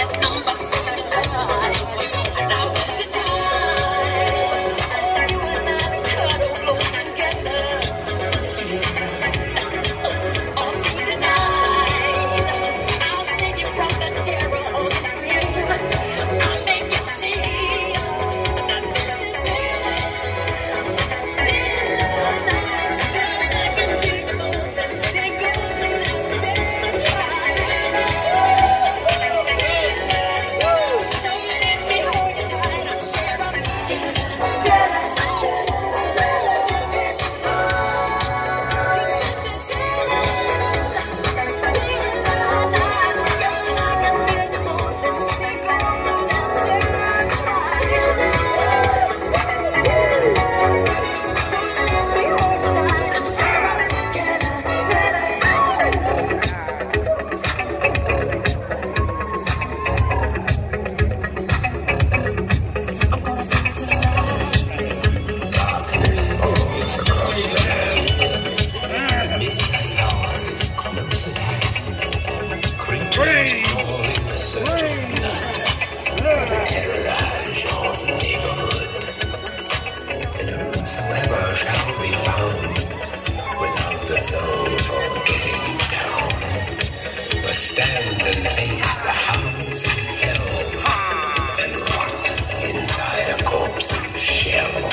Stand and face the hounds in hell and rot inside a corpse's shell.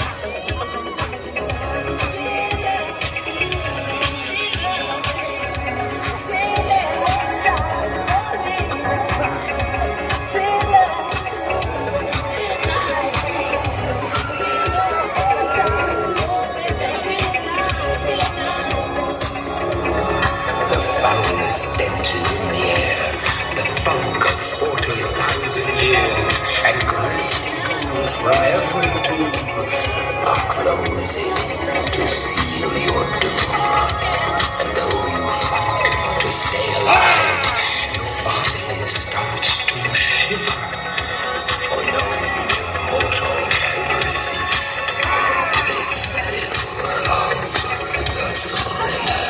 The foulest stench is in the air, the funk of 40,000 years, and great echoes from every tomb are closing to seal your doom. And though you fight to stay alive, your body starts to shiver, for no mortal can resist the thrill of the thriller.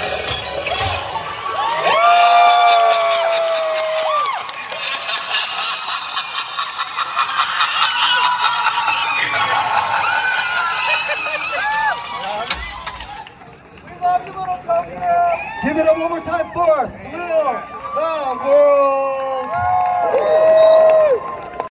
Give it up one more time for Thrill the World.